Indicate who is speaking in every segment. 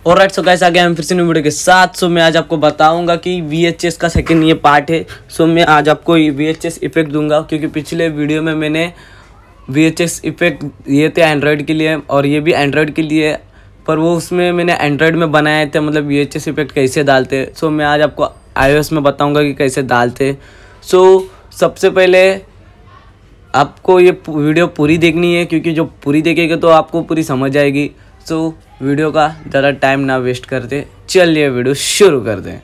Speaker 1: Alright so guys, आ गया हम फिर से न्यू वीडियो के साथ। सो मैं आज आपको बताऊंगा कि VHS का सेकंड ये पार्ट है। सो मैं आज आपको VHS इफेक्ट दूंगा, क्योंकि पिछले वीडियो में मैंने VHS इफेक्ट दिए थे एंड्रॉयड के लिए और ये भी एंड्रॉयड के लिए, पर वो उसमें मैंने एंड्रॉयड में बनाए थे, मतलब VHS इफेक्ट कैसे डालते। सो मैं आज आपको iOS में बताऊँगा कि कैसे डालते। सो सबसे पहले आपको ये वीडियो पूरी देखनी है, क्योंकि जो पूरी देखेगा तो आपको पूरी समझ आएगी। सो वीडियो का ज़्यादा टाइम ना वेस्ट करते, चलिए वीडियो शुरू कर दें।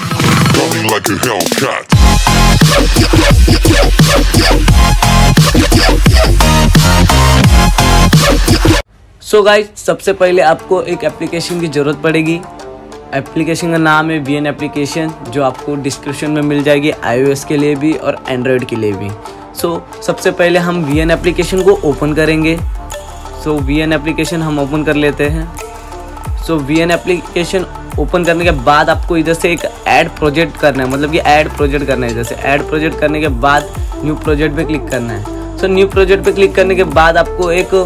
Speaker 1: सो गाइस, सबसे पहले आपको एक एप्लीकेशन की ज़रूरत पड़ेगी। एप्लीकेशन का नाम है VN एप्लीकेशन, जो आपको डिस्क्रिप्शन में मिल जाएगी iOS के लिए भी और एंड्रॉयड के लिए भी। सो सबसे पहले हम VN एप्लीकेशन को ओपन करेंगे। सो VN एप्लीकेशन हम ओपन कर लेते हैं। सो VN एप्लीकेशन ओपन करने के बाद आपको इधर से एक ऐड प्रोजेक्ट करना है, मतलब कि ऐड प्रोजेक्ट करना है। इधर से ऐड प्रोजेक्ट करने के बाद न्यू प्रोजेक्ट पे क्लिक करना है। सो न्यू प्रोजेक्ट पे क्लिक करने के बाद आपको एक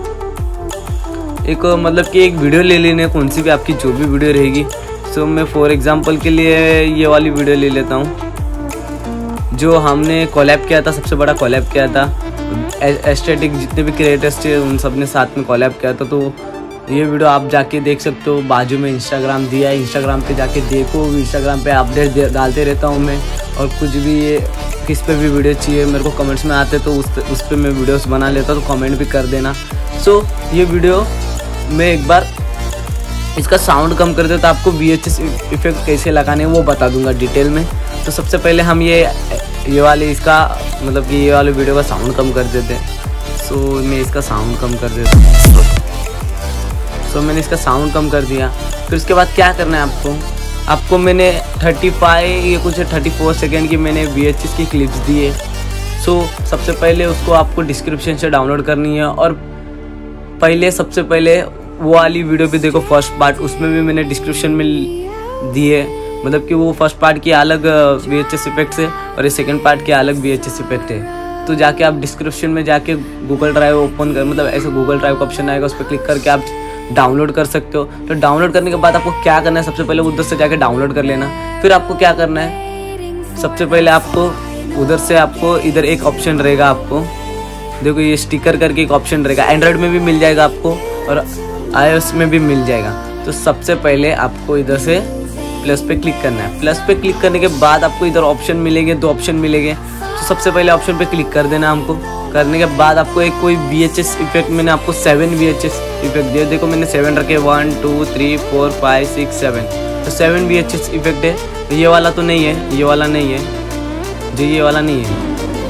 Speaker 1: मतलब कि एक वीडियो ले लेनी है, कौन सी भी आपकी जो भी वीडियो रहेगी। सो मैं फॉर एग्जांपल के लिए ये वाली वीडियो ले लेता हूँ, जो हमने कोलैब किया था, सबसे बड़ा कोलैब किया था। एस्थेटिक जितने भी क्रिएटर्स थे उन सब ने साथ में कोलैब किया था। तो ये वीडियो आप जाके देख सकते हो, बाजू में इंस्टाग्राम दिया है, इंस्टाग्राम पे जाके देखो। इंस्टाग्राम पे अपडेट डालते रहता हूँ मैं, और कुछ भी ये किस पे भी वीडियो चाहिए मेरे को कमेंट्स में आते तो उस पर मैं वीडियोस बना लेता हूँ, तो कमेंट भी कर देना। सो ये वीडियो मैं एक बार इसका साउंड कम कर देता, आपको VHS इफेक्ट कैसे लगाने वो बता दूंगा डिटेल में। तो सबसे पहले हम ये वाले इसका मतलब कि ये वाले वीडियो का साउंड कम कर देते हैं। सो मैं इसका साउंड कम कर देता हूँ। सो मैंने इसका साउंड कम कर दिया। फिर उसके बाद क्या करना है आपको मैंने 35 ये कुछ 34 सेकेंड की मैंने VHS की क्लिप्स दी है। सो सबसे पहले उसको आपको डिस्क्रिप्शन से डाउनलोड करनी है, और सबसे पहले वो वाली वीडियो भी देखो, फर्स्ट पार्ट, उसमें भी मैंने डिस्क्रिप्शन में दी है। मतलब कि वो फर्स्ट पार्ट की अलग VHS इफेक्ट है और ये सेकंड पार्ट की अलग VHS इफेक्ट है। तो जाके आप डिस्क्रिप्शन में जाके गूगल ड्राइव ओपन कर, मतलब ऐसे गूगल ड्राइव का ऑप्शन आएगा, उस पर क्लिक करके आप डाउनलोड कर सकते हो। तो डाउनलोड करने के बाद आपको क्या करना है, सबसे पहले उधर से जाके डाउनलोड कर लेना। फिर आपको क्या करना है, सबसे पहले आपको उधर से आपको इधर एक ऑप्शन रहेगा, आपको देखो ये स्टिकर करके एक ऑप्शन रहेगा, एंड्रॉयड में भी मिल जाएगा आपको और iOS में भी मिल जाएगा। तो सबसे पहले आपको इधर से प्लस पे क्लिक करना है। प्लस पे क्लिक करने के बाद आपको इधर ऑप्शन मिलेंगे, 2 ऑप्शन मिलेंगे। तो सबसे पहले ऑप्शन पे क्लिक कर देना हमको। करने के बाद आपको एक कोई VHS इफेक्ट, मैंने आपको 7 VHS इफेक्ट दिया, देखो मैंने 7 रखे, 1 2 3 4 5 6 7। तो 7 VHS इफेक्ट है। तो ये वाला तो नहीं है, ये वाला नहीं है जी, ये वाला नहीं है,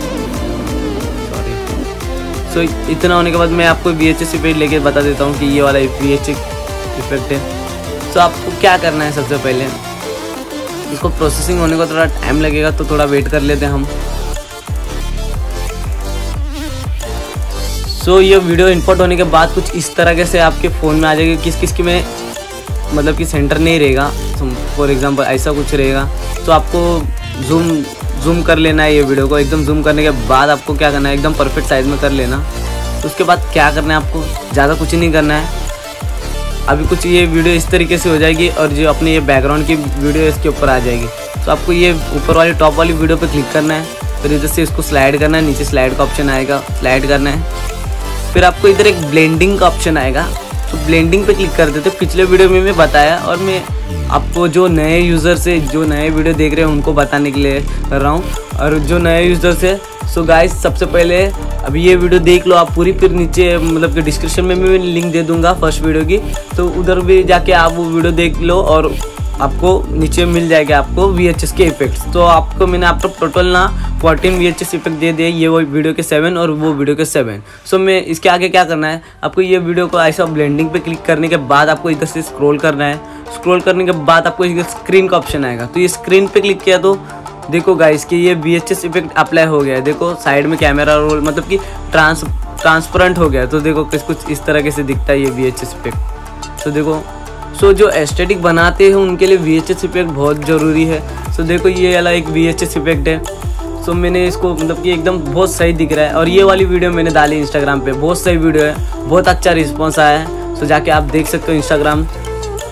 Speaker 1: सो इतना होने के बाद मैं आपको VHS इफेक्ट लेके बता देता हूँ कि ये वाला VHS इफेक्ट है। सो आपको क्या करना है, सबसे पहले इसको प्रोसेसिंग होने को थोड़ा टाइम लगेगा, तो थोड़ा वेट कर लेते हैं हम। सो ये वीडियो इंपोर्ट होने के बाद कुछ इस तरह से आपके फ़ोन में आ जाएगी। किस की में मतलब कि सेंटर नहीं रहेगा, फॉर एग्जांपल ऐसा कुछ रहेगा। तो आपको जूम कर लेना है ये वीडियो को। एकदम जूम करने के बाद आपको क्या करना है, एकदम परफेक्ट साइज में कर लेना। तो उसके बाद क्या करना है, आपको ज़्यादा कुछ नहीं करना है। अभी कुछ ये वीडियो इस तरीके से हो जाएगी, और जो अपने ये बैकग्राउंड की वीडियो इसके ऊपर आ जाएगी। तो आपको ये ऊपर वाली टॉप वाली वीडियो पे क्लिक करना है, फिर इधर से इसको स्लाइड करना है, नीचे स्लाइड का ऑप्शन आएगा, स्लाइड करना है। फिर आपको इधर एक ब्लेंडिंग का ऑप्शन आएगा, तो ब्लेंडिंग पे क्लिक कर देते। पिछले वीडियो में मैं बताया, और मैं आपको जो नए यूज़र से जो नए वीडियो देख रहे हैं उनको बताने के लिए कर रहा हूँ, और जो नए यूज़र से। सो गाइस, सबसे पहले अभी ये वीडियो देख लो आप पूरी, फिर नीचे मतलब कि डिस्क्रिप्शन में मैं लिंक दे दूँगा फर्स्ट वीडियो की, तो उधर भी जाके आप वो वीडियो देख लो, और आपको नीचे मिल जाएगा आपको VHS के इफेक्ट्स। तो आपको मैंने आपको टोटल ना 14 VHS इफेक्ट दे दिए, ये वो वीडियो के 7 और वो वीडियो के 7। सो मैं इसके आगे क्या करना है, आपको ये वीडियो को ऐसा ब्लेंडिंग पे क्लिक करने के बाद आपको इधर से स्क्रॉल करना है। स्क्रॉल करने के बाद आपको इधर स्क्रीन का ऑप्शन आएगा, तो ये स्क्रीन पे क्लिक किया तो देखो गाइस कि ये VHS इफेक्ट अप्लाई हो गया है। देखो साइड में कैमरा रोल, मतलब कि ट्रांसपेरेंट हो गया। तो देखो कुछ इस तरह से दिखता है ये VHS इफेक्ट। तो देखो, सो जो एस्थेटिक बनाते हैं उनके लिए VHS इफेक्ट बहुत ज़रूरी है। सो देखो ये वाला एक VHS इफेक्ट है। सो मैंने इसको मतलब कि एकदम बहुत सही दिख रहा है, और ये वाली वीडियो मैंने डाली इंस्टाग्राम पे, बहुत सही वीडियो है, बहुत अच्छा रिस्पॉन्स आया है। सो जाके आप देख सकते हो इंस्टाग्राम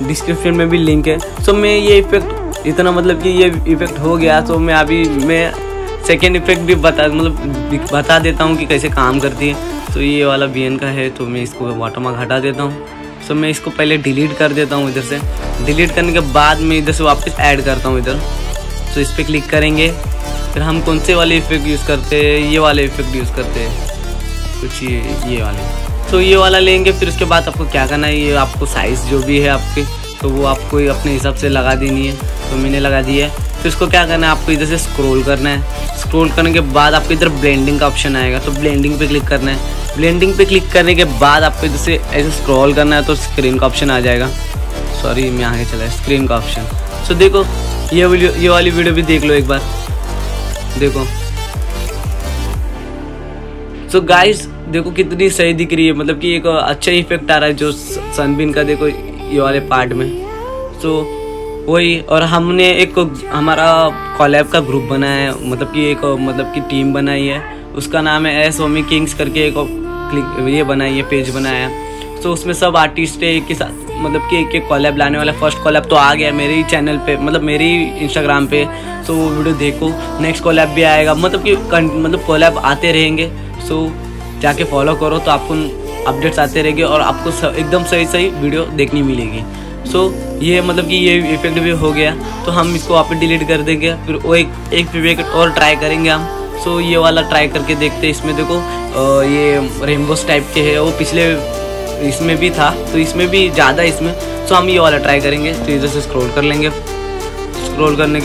Speaker 1: डिस्क्रिप्शन में भी लिंक है। सो मैं ये इफेक्ट इतना मतलब कि ये इफेक्ट हो गया, तो मैं सेकेंड इफेक्ट भी बता देता हूँ कि कैसे काम करती है। तो ये वाला BN का है, तो मैं इसको वाटरमार्क हटा देता हूँ। सो मैं इसको पहले डिलीट कर देता हूँ इधर से। डिलीट करने के बाद मैं इधर से वापस ऐड करता हूँ इधर। तो इस पर क्लिक करेंगे, फिर हम कौन से वाले इफेक्ट यूज़ करते हैं, ये वाले इफेक्ट यूज़ करते हैं कुछ ये वाले। तो ये वाला लेंगे, फिर उसके बाद आपको क्या करना है, ये आपको साइज़ जो भी है आपके, तो वो आपको अपने हिसाब से लगा देनी है। तो मैंने लगा दी है। फिर उसको क्या करना है, आपको इधर से स्क्रॉल करना है। स्क्रॉल करने के बाद आपको इधर ब्लेंडिंग का ऑप्शन आएगा, तो ब्लेंडिंग पे क्लिक करना है। ब्लेंडिंग पे क्लिक करने के बाद आपको इधर से ऐसे स्क्रॉल करना है, तो स्क्रीन का ऑप्शन आ जाएगा। सॉरी मैं आगे चला है, स्क्रीन का ऑप्शन। सो देखो ये वाली वीडियो भी देख लो एक बार, देखो। सो गाइस देखो कितनी सही दिख रही है, मतलब कि एक अच्छा इफेक्ट आ रहा है जो सनबीन का, देखो ये वाले पार्ट में। सो वही, और हमने एक हमारा कॉलैब का ग्रुप बनाया है, मतलब कि टीम बनाई है, उसका नाम है एस ओमी किंग्स करके ये बनाई है, पेज बनाया है। तो उसमें सब आर्टिस्ट है एक के साथ, मतलब कि एक कॉलैब लाने वाला। फर्स्ट कॉलैब तो आ गया मेरे ही चैनल पे, मतलब मेरे ही इंस्टाग्राम पे, तो वो वीडियो देखो। नेक्स्ट कॉलैब भी आएगा, मतलब कॉलैब आते रहेंगे। सो जाके फॉलो करो, तो आपको अपडेट्स आते रहेंगे और आपको एकदम सही वीडियो देखने मिलेगी। सो ये मतलब कि ये इफेक्ट भी हो गया, तो हम इसको वापस डिलीट कर देंगे। फिर वो एक इफेक्ट और ट्राई करेंगे हम। सो ये वाला ट्राई करके देखते हैं। इसमें देखो ये रेनबोस टाइप के है, वो पिछले इसमें भी था, तो इसमें भी ज़्यादा इसमें। सो हम ये वाला ट्राई करेंगे। तो इधर से स्क्रॉल कर लेंगे। स्क्रॉल करने के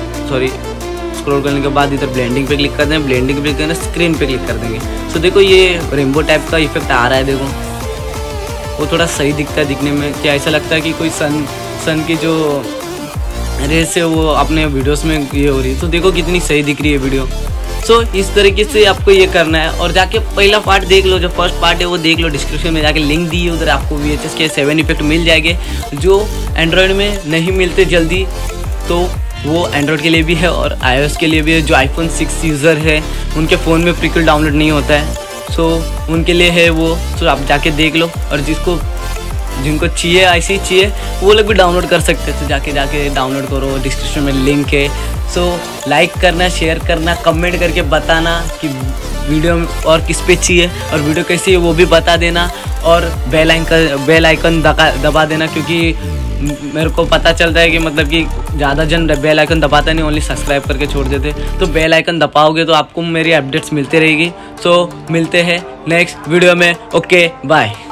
Speaker 1: बाद इधर ब्लेंडिंग पे क्लिक कर देंगे। ब्लेंडिंग पे क्लिक करना, स्क्रीन पे क्लिक कर देंगे। सो देखो ये रेनबो टाइप का इफेक्ट आ रहा है, देखो वो थोड़ा सही दिखता है दिखने में। क्या ऐसा लगता है कि कोई सन की जो रेस है वो अपने वीडियोस में ये हो रही है। तो देखो कितनी सही दिख रही है वीडियो। सो इस तरीके से आपको ये करना है। और जाके पहला पार्ट देख लो, जो फर्स्ट पार्ट है वो देख लो, डिस्क्रिप्शन में जाके लिंक दी है, उधर आपको VHS के 7 इफेक्ट मिल जाएंगे जो एंड्रॉयड में नहीं मिलते जल्दी। तो वो एंड्रॉयड के लिए भी है और iOS के लिए भी है। जो iPhone 6 यूज़र है उनके फ़ोन में प्रीक्वल डाउनलोड नहीं होता है, सो उनके लिए है वो। सो आप जाके देख लो, और जिनको चाहिए ऐसे ही चाहिए वो लोग भी डाउनलोड कर सकते हैं। तो जाके डाउनलोड करो, डिस्क्रिप्शन में लिंक है। सो लाइक करना, शेयर करना, कमेंट करके बताना कि वीडियो और किस पे चाहिए और वीडियो कैसी है वो भी बता देना। और बेल आइकन दबा देना, क्योंकि मेरे को पता चलता है कि मतलब कि ज़्यादा जन बेल आइकन दबाता नहीं, ओनली सब्सक्राइब करके छोड़ देते। तो बेल आइकन दबाओगे तो आपको मेरी अपडेट्स मिलती रहेगी। सो मिलते हैं नेक्स्ट वीडियो में। Okay bye.